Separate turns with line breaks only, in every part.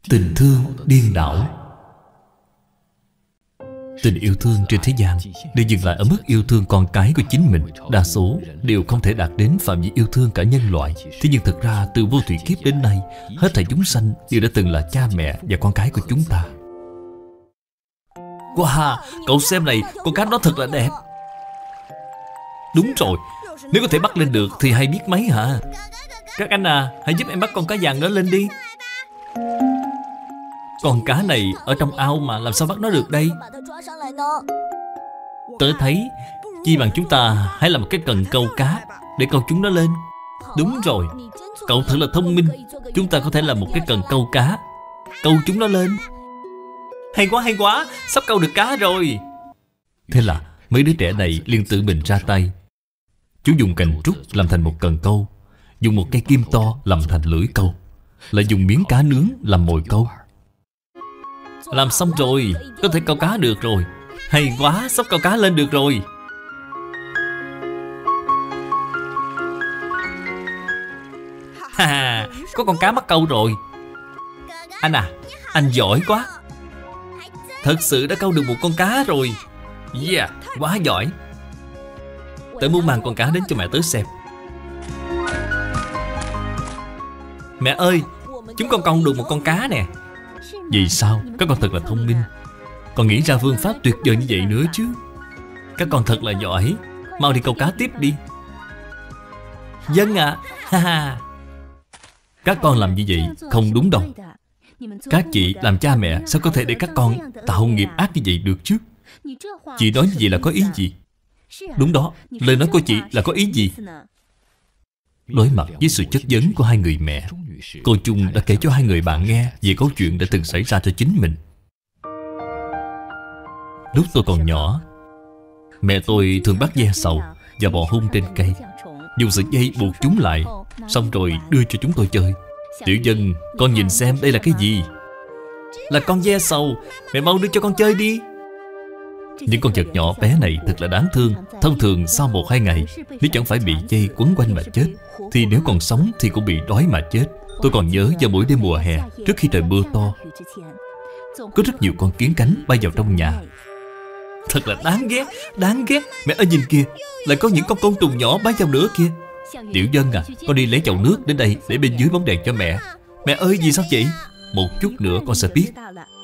Tình thương điên đảo. Tình yêu thương trên thế gian đều dừng lại ở mức yêu thương con cái của chính mình. Đa số đều không thể đạt đến phạm vi yêu thương cả nhân loại. Thế nhưng thực ra từ vô thủy kiếp đến nay, hết thảy chúng sanh đều đã từng là cha mẹ và con cái của chúng ta. Wow, cậu xem này, con cá đó thật là đẹp. Đúng rồi, nếu có thể bắt lên được thì hay biết mấy hả? Các anh à, hãy giúp em bắt con cá vàng đó lên đi. Con cá này ở trong ao mà làm sao bắt nó được đây? Tớ thấy chi bằng chúng ta hãy làm một cái cần câu cá để câu chúng nó lên. Đúng rồi, cậu thật là thông minh. Chúng ta có thể làm một cái cần câu cá, câu chúng nó lên. Hay quá, sắp câu được cá rồi. Thế là mấy đứa trẻ này liền tự mình ra tay. Chú dùng cành trúc làm thành một cần câu, dùng một cây kim to làm thành lưỡi câu, lại dùng miếng cá nướng làm mồi câu. Làm xong rồi, có thể câu cá được rồi. Hay quá, sắp câu cá lên được rồi. Ha, có con cá mắc câu rồi. Anh à, anh giỏi quá. Thật sự đã câu được một con cá rồi. Yeah, quá giỏi. Tớ muốn mang con cá đến cho mẹ tớ xem. Mẹ ơi, chúng con câu được một con cá nè. Vì sao? Các con thật là thông minh. Còn nghĩ ra phương pháp tuyệt vời như vậy nữa chứ. Các con thật là giỏi. Mau đi câu cá tiếp đi. Vâng ạ. Ha. Các con làm như vậy không đúng đâu. Các chị làm cha mẹ sao có thể để các con tạo nghiệp ác như vậy được chứ? Chị nói như vậy là có ý gì? Đúng đó, lời nói của chị là có ý gì? Đối mặt với sự chất vấn của hai người mẹ, cô Chung đã kể cho hai người bạn nghe về câu chuyện đã từng xảy ra cho chính mình. Lúc tôi còn nhỏ, mẹ tôi thường bắt ve sầu và bò hung trên cây, dùng sợi dây buộc chúng lại, xong rồi đưa cho chúng tôi chơi. Tiểu Dân, con nhìn xem đây là cái gì? Là con ve sầu. Mẹ mau đưa cho con chơi đi. Những con vật nhỏ bé này thật là đáng thương. Thông thường sau 1-2 ngày, nếu chẳng phải bị dây quấn quanh mà chết, thì nếu còn sống thì cũng bị đói mà chết. Tôi còn nhớ vào mỗi đêm mùa hè, trước khi trời mưa to, có rất nhiều con kiến cánh bay vào trong nhà. Thật là đáng ghét, đáng ghét. Mẹ ơi nhìn kìa, lại có những con côn trùng nhỏ bay vào nữa kìa. Tiểu Dân à, con đi lấy chậu nước đến đây để bên dưới bóng đèn cho mẹ. Mẹ ơi vì sao vậy? Một chút nữa con sẽ biết.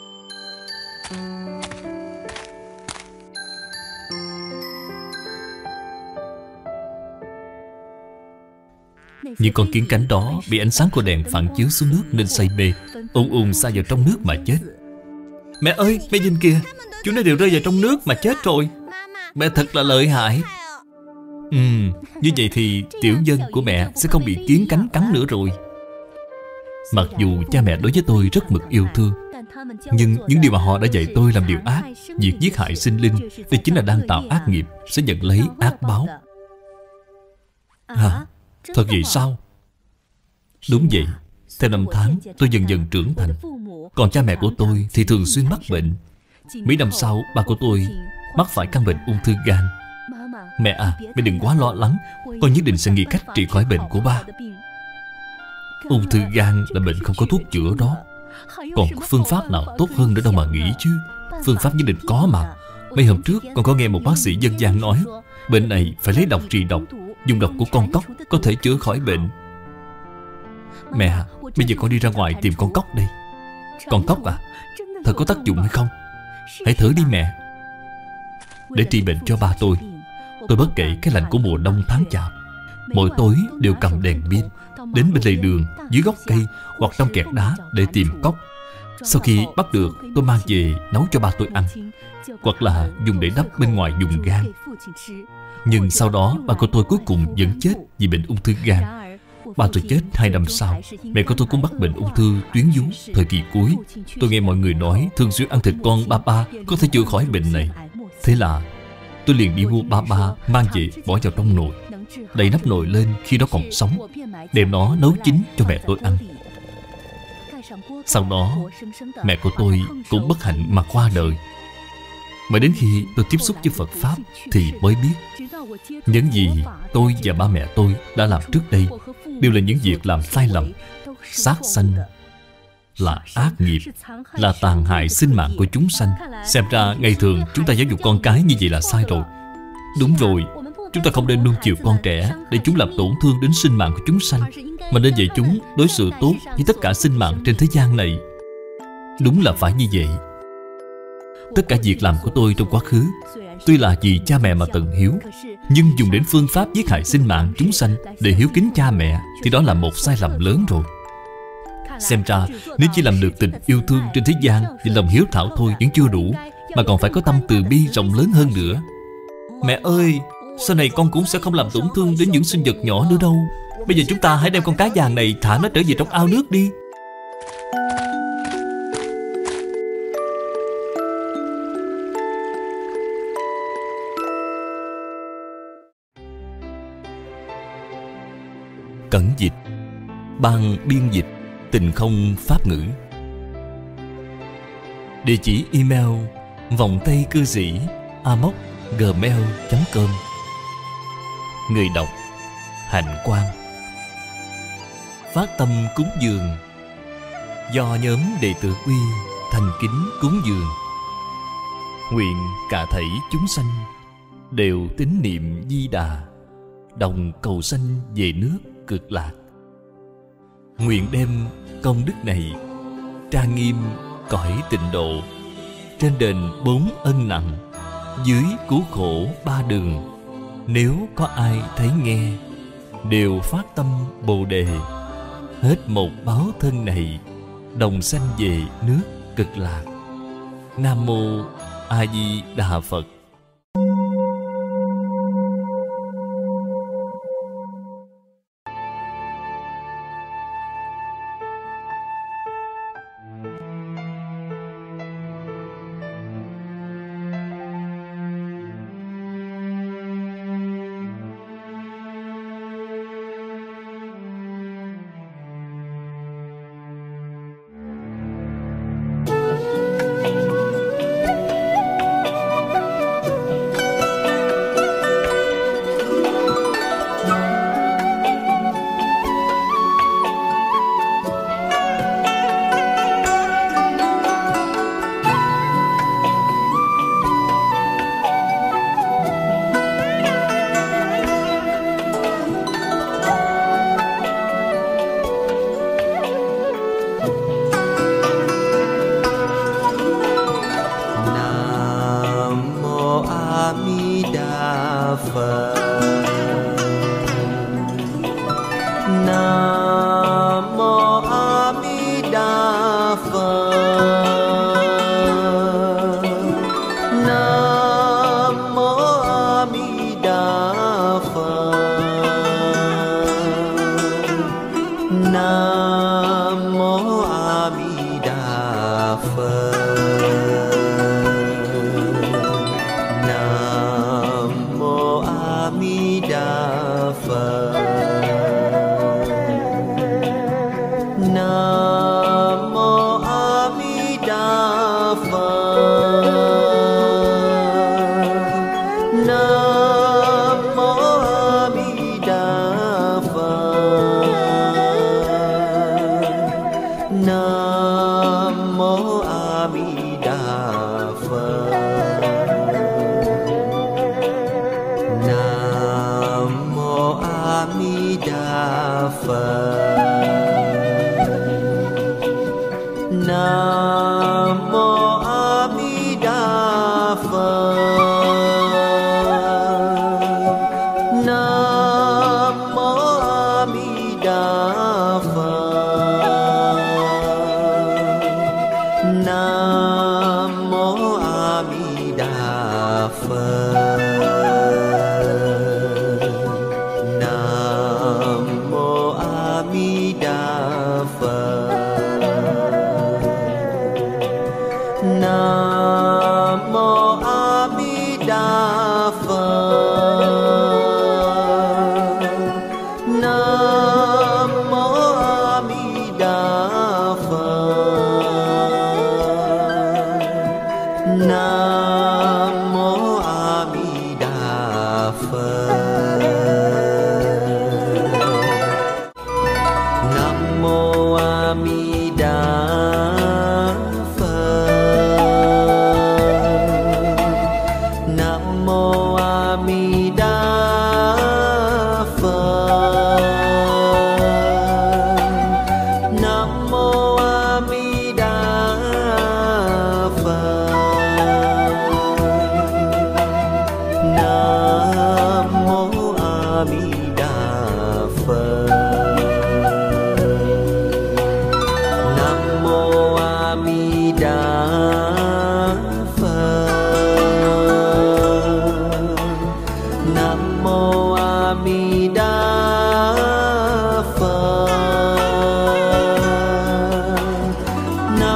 Những con kiến cánh đó bị ánh sáng của đèn phản chiếu xuống nước nên say mê, ùn sa vào trong nước mà chết. Mẹ ơi, mẹ nhìn kìa, chúng nó đều rơi vào trong nước mà chết rồi. Mẹ thật là lợi hại. Như vậy thì Tiểu Dân của mẹ sẽ không bị kiến cánh cắn nữa rồi. Mặc dù cha mẹ đối với tôi rất mực yêu thương, nhưng những điều mà họ đã dạy tôi làm điều ác, việc giết hại sinh linh, đây chính là đang tạo ác nghiệp, sẽ nhận lấy ác báo. Hả? Thật vậy sao? Đúng vậy. Theo năm tháng tôi dần dần trưởng thành. Còn cha mẹ của tôi thì thường xuyên mắc bệnh. Mấy năm sau ba của tôi mắc phải căn bệnh ung thư gan. Mẹ à, mẹ đừng quá lo lắng. Con nhất định sẽ nghĩ cách trị khỏi bệnh của ba. Ung thư gan là bệnh không có thuốc chữa đó. Còn có phương pháp nào tốt hơn nữa đâu mà nghĩ chứ. Phương pháp nhất định có mà. Mấy hôm trước con có nghe một bác sĩ dân gian nói, bệnh này phải lấy độc trị độc. Dùng độc của con cóc có thể chữa khỏi bệnh. Mẹ à, bây giờ con đi ra ngoài tìm con cóc đây. Con cóc à? Thật có tác dụng hay không? Hãy thử đi mẹ. Để trị bệnh cho ba tôi bất kể cái lạnh của mùa đông tháng chạp, mỗi tối đều cầm đèn pin đến bên lề đường, dưới gốc cây hoặc trong kẹt đá để tìm cóc. Sau khi bắt được, tôi mang về nấu cho ba tôi ăn, hoặc là dùng để đắp bên ngoài vùng gan. Nhưng sau đó ba của tôi cuối cùng vẫn chết vì bệnh ung thư gan. Ba tôi chết 2 năm sau. Mẹ của tôi cũng mắc bệnh ung thư tuyến vú thời kỳ cuối. Tôi nghe mọi người nói thường xuyên ăn thịt con ba ba có thể chữa khỏi bệnh này. Thế là tôi liền đi mua ba ba, mang về bỏ vào trong nồi, đậy nắp nồi lên khi nó còn sống, đem nó nấu chín cho mẹ tôi ăn. Sau đó mẹ của tôi cũng bất hạnh mà qua đời. Mãi đến khi tôi tiếp xúc với Phật Pháp thì mới biết những gì tôi và ba mẹ tôi đã làm trước đây đều là những việc làm sai lầm, sát sanh là ác nghiệp, là tàn hại sinh mạng của chúng sanh. Xem ra ngày thường chúng ta giáo dục con cái như vậy là sai rồi. Đúng rồi, chúng ta không nên nuông chiều con trẻ để chúng làm tổn thương đến sinh mạng của chúng sanh, mà nên dạy chúng đối xử tốt với tất cả sinh mạng trên thế gian này. Đúng là phải như vậy. Tất cả việc làm của tôi trong quá khứ tuy là vì cha mẹ mà tận hiếu, nhưng dùng đến phương pháp giết hại sinh mạng chúng sanh để hiếu kính cha mẹ thì đó là một sai lầm lớn rồi. Xem ra nếu chỉ làm được tình yêu thương trên thế gian thì lòng hiếu thảo thôi vẫn chưa đủ, mà còn phải có tâm từ bi rộng lớn hơn nữa. Mẹ ơi, sau này con cũng sẽ không làm tổn thương đến những sinh vật nhỏ nữa đâu. Bây giờ chúng ta hãy đem con cá vàng này thả nó trở về trong ao nước đi. Cẩn dịch, ban biên dịch Tình Không Pháp Ngữ. Địa chỉ email vòng tay cư sĩ amos@gmail.com. Người đọc Hạnh Quang. Phát tâm cúng dường do nhóm đệ tử Quy thành kính cúng dường. Nguyện cả thảy chúng sanh đều tín niệm Di Đà, đồng cầu sanh về nước Cực Lạc. Nguyện đem công đức này trang nghiêm cõi tịnh độ, trên đền 4 ân nặng, dưới cứu khổ 3 đường. Nếu có ai thấy nghe, đều phát tâm Bồ Đề, hết một báo thân này, đồng sanh về nước Cực Lạc. Nam Mô A Di Đà Phật.
Nam mô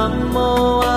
Nam Mô